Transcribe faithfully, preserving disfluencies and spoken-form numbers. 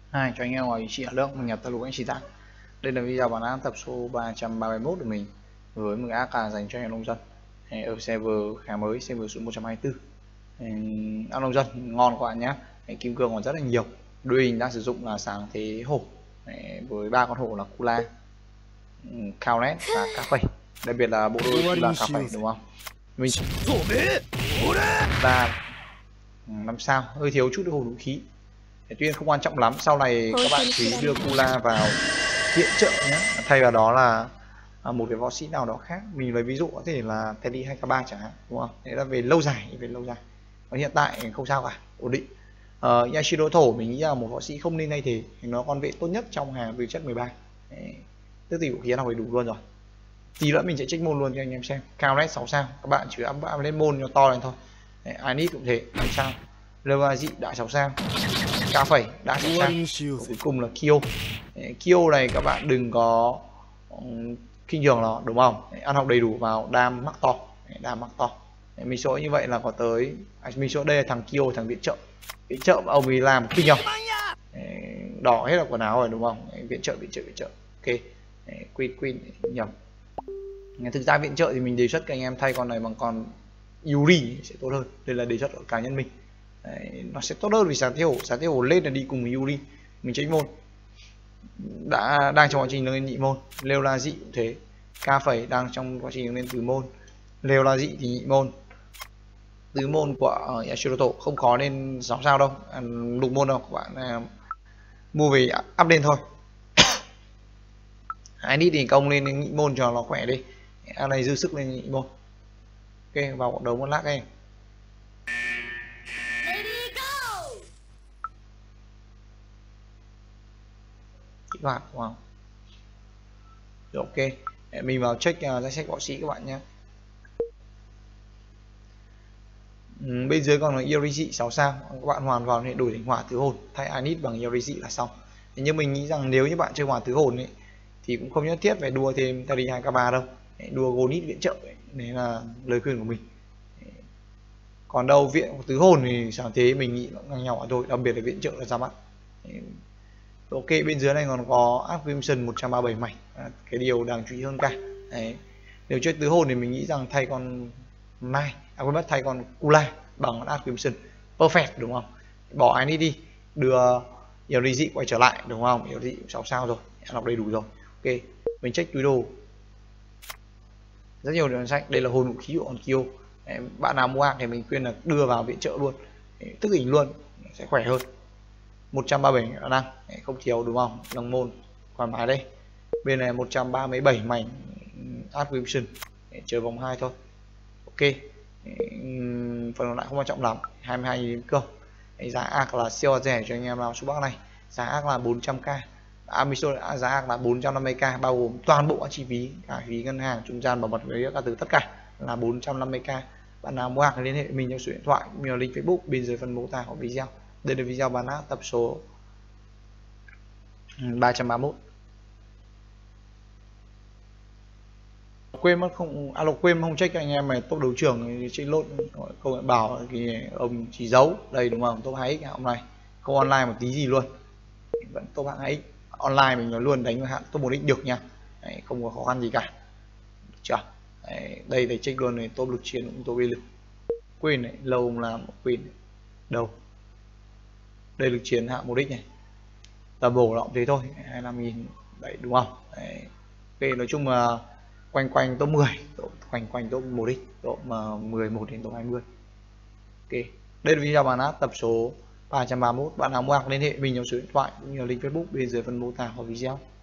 Hai cho anh em ngoài chị ở lượng mình nhập talo anh chị ta. Đây là video bản án tập số ba trăm ba mươi mốt của mình với một a ca dành cho anh em nông dân ở server khá mới, server số một trăm hai mươi tư. Anh nông dân ngon các bạn nhé, kim cương còn rất là nhiều. Đuôi hình đang sử dụng là sáng thế hổ với ba con hổ là Kula, Kaunet và cá phẩy, đặc biệt là bộ đôi Kula cá phẩy đúng không? Mình và năm sao hơi thiếu chút hổ vũ khí. Tuy nhiên không quan trọng lắm, sau này các bạn chỉ đưa Kula vào viện trợ nhé, thay vào đó là một cái võ sĩ nào đó khác. Mình lấy ví dụ có thể là Teddy hay K ba chẳng hạn, đúng không? Đấy là về lâu dài, về lâu dài. Còn hiện tại không sao cả, ổn định. uh, Yashiro thổ mình nghĩ là một võ sĩ không nên thay thế, nó con vệ tốt nhất trong hàng về chất mười ba. Tức thì vũ khí nào phải đủ luôn rồi. Tí nữa mình sẽ check môn luôn cho anh em xem. Kaunet sáu sao, các bạn chỉ up, up lên môn cho to lên thôi. Anit cũng thế, năm sao. Levazi đã sáu sao, cá phẩy đã sáu sao. Cuối cùng là Kyo. Kyo này các bạn đừng có kinh thường nó, đúng không? Ăn học đầy đủ vào đam mắc to, đam mắc to. Mình số như vậy là có tới à, mình số đây là thằng Kyo, thằng viện trợ. Viện trợ ông ấy làm kinh không? Đỏ hết là quần áo rồi đúng không? Viện trợ, viện trợ, viện trợ. Ok. Queen, Queen nhầm. Thực ra viện trợ thì mình đề xuất các anh em thay con này bằng con Yuri sẽ tốt hơn. Đây là đề xuất của cá nhân mình. Đấy, nó sẽ tốt hơn vì sáng thế hổ, sáng thế hổ lên là đi cùng với Yuri. Mình check môn đã đang trong quá trình lên nhị môn. Lêu la dị cũng thế, K phẩy đang trong quá trình lên tứ môn. Lêu la dị thì nhị môn. Tứ môn của Yashiro Tổ không khó nên sáu sao đâu, à, lục môn đâu, các bạn à, mua về up lên thôi. Ai đi thì công lên nhị môn cho nó khỏe đi, anh này dư sức lên nhị môn. Ok, vào cộng đấu một lát đây. Kỹ hoạt đúng không? Rồi, ok, để mình vào check uh, danh sách võ sĩ các bạn nhé. Ừ, bên dưới còn là Yorishi sáu sao, các bạn hoàn toàn để đổi thành hỏa tứ hồn, thay Anit bằng Yorishi là xong. Thế nhưng mình nghĩ rằng nếu như bạn chơi hỏa tứ hồn ấy, thì cũng không nhất thiết phải đua thêm Teddy hai K ba đâu, đua Gonit viện trợ ấy. Đấy là lời khuyên của mình. Còn đâu viện tứ hồn thì sáng thế mình nghĩ nó ngang nhau thôi, đặc biệt là viện trợ là ra mắt. Ok, bên dưới này còn có Art Crimson một trăm ba mươi bảy mảnh, à, cái điều đáng chú ý hơn cả. Đấy. Nếu chơi tứ hồn thì mình nghĩ rằng thay con Mai, à quên mất, thay con Kula bằng Art Crimson perfect đúng không? Bỏ ai đi, đưa Yorishi quay trở lại đúng không? Yorishi sáu sao rồi, đọc đầy đủ rồi. Ok, mình check túi đồ. Rất nhiều đường sách, đây là hồn vũ khí của con Kyo. Bạn nào mua hàng thì mình khuyên là đưa vào viện trợ luôn, thức tỉnh luôn sẽ khỏe hơn. Một trăm ba mươi bảy năng không thiếu đúng không? Đồng môn còn mãi đây. Bên này một trăm ba mươi bảy mảnh Art Crimson, chờ vòng hai thôi. Ok, phần còn lại không quan trọng lắm, hai mươi hai nghìn cơ. Giá ác là siêu rẻ cho anh em nào số bắc này. Giá ác là bốn trăm k, Amiso à, giá ác là bốn trăm năm mươi k, bao gồm toàn bộ chi phí, cả phí ngân hàng, trung gian, bảo mật với các thứ, tất cả là bốn trăm năm mươi k. Bạn nào mua hàng liên hệ mình theo số điện thoại cũng như link Facebook bên dưới phần mô tả của video. Đây là video bán ác tập số ba trăm ba mươi mốt. Quên mất không, alo quên không check anh em mày top đấu trường trên lốt công nghệ bảo thì ông chỉ giấu đây đúng không? Top hai x hôm nay không online một tí gì luôn, vẫn top hai x online mình nó luôn đánh hạn top một x được nha. Đấy, không có khó khăn gì cả, được chưa? Đấy, đây để check luôn này, top lực chiến cũng top uy lực. Quên này, lâu không làm quên này. Đâu đây lực chiến hạng một x này, tầm bổ nó cũng thế thôi, hai mươi lăm nghìn đấy đúng không? Đấy. Ok, nói chung là quanh quanh top mười, quanh quanh top một x, top mười một đến top hai mươi. Ok, đây là video bán áp tập số ba trăm ba mươi mốt. Bạn nào mua hàng liên hệ mình theo số điện thoại cũng như link Facebook bên dưới phần mô tả của video.